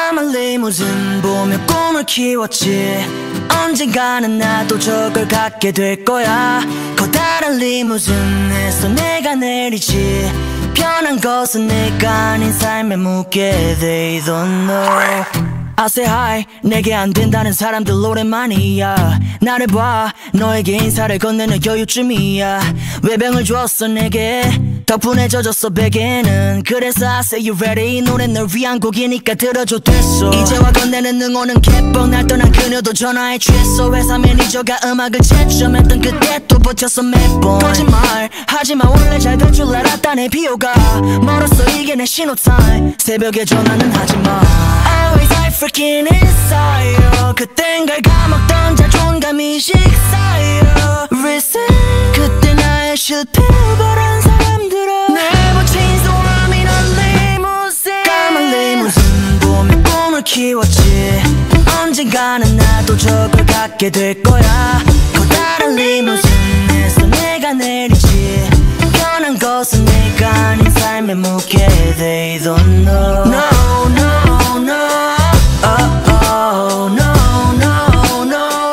까만 리무진 보며 꿈을 키웠지. 언젠가는 나도 저걸 갖게 될 거야. 커다란 리무진에서 내가 내리지. 편한 것은 내가 아닌 삶의 무게. They don't know. I say hi, 내게 안 된다는 사람들 오랜만이야. 나를 봐, 너에게 인사를 건네는 여유쯤이야. 외병을 줬어 내게, 덕분에 젖었어 베개는. 그래서 I say you ready, 이 노래는 널 위한 곡이니까 들어줘 됐어. 이제와 건네는 응원은 개뻥. 날 떠난 그녀도 전화에 취했어. 회사 매니저가 음악을 채점했던 그때 또 버텼어 매번. 거짓말 하지마, 원래 잘 될 줄 알았다네. 비호가 멀었어, 이게 내 신호타임. 새벽에 전화는 하지마. Always I freaking inside. 그땐 걸 까먹던 자존감이 식사여. Reset. 그때 나의 실패를 바란 사람들아. Never change the one in a limousine. 까만 리무진 보며 꿈을 키웠지. 언젠가는 나도 저걸 갖게 될 거야. 커다란 리무진에서 내가 내리지. 편한 것은 내가 아닌 삶의 무게. They don't know. No, no, no. Oh, no, no, no.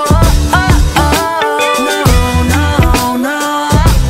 No, no, no.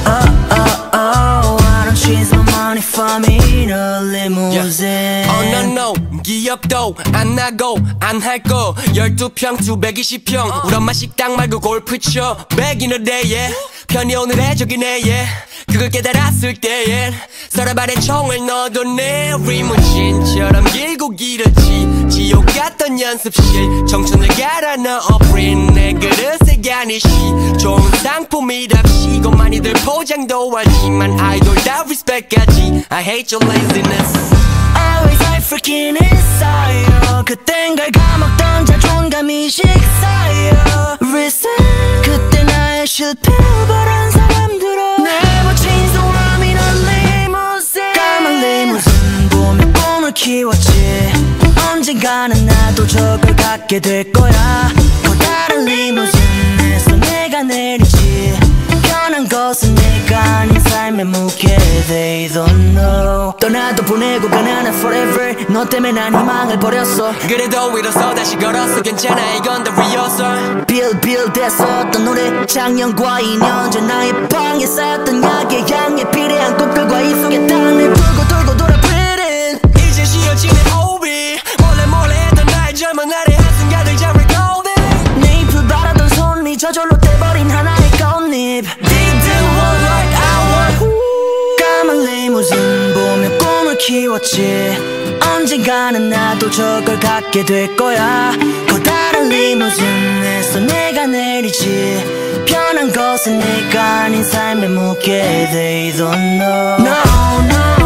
I don't chase my money for me in a limousine. Oh no no, 기억도 안 나고 안 할 거. 12평 220평 우리 엄마 식당 말고 골프 쳐. Back in the day, yeah. 편히 오늘의 적이네, yeah. 그걸 깨달았을 때엔 서랍 안에 총을 넣어도 내 리무진처럼 길고 길었지. 지옥 같던 연습실 청춘을 갈아 넣어 print. 내 그릇에 가니시 좋은 상품이랍시고 많이들 포장도 하지만 아이돌 다 respect까지. I hate your laziness. Always I freaking inside. 그땐 걸 까먹던 자존감이 식사여. Reset. 그때 나의 실패를 바란 사람들아. Never change the one in a limousine. 까만 리무진 보며 꿈을 키웠지. 언젠가는 나도 저걸 갖게 될 거야. 커다란 리무진에서 내가 내리지. 편한 것은 내가 아닌 삶의 무게. They don't know. 떠나도 보내고 가나는 forever. 너 때문에 난 희망을 버렸어. 그래도 일어서 다시 걸었어. 괜찮아, 이건 다 rehearsal. 빌빌 됐었던 노래. 작년과 2년 전 나의 방에 쌓였던 약의 향에 비례한 꽃들과 이 속에 땅을 불고 돌고 돌아 pretty. 이제 쉬어지는 호흡이 몰래 했던 나의 젊은 날의 한순간을 잘 recalling. 내 잎을 바라던 손이 저절로 떼버린 하나의 꽃잎. Didn't want like I want. 까만 리무진 보며 꿈을 키웠지. 언젠가는 나도 저걸 갖게 될 거야. 커다란 리무진에서 내가 내리지. 편한 것은 내가 아닌 삶의 무게. They don't know. No, no.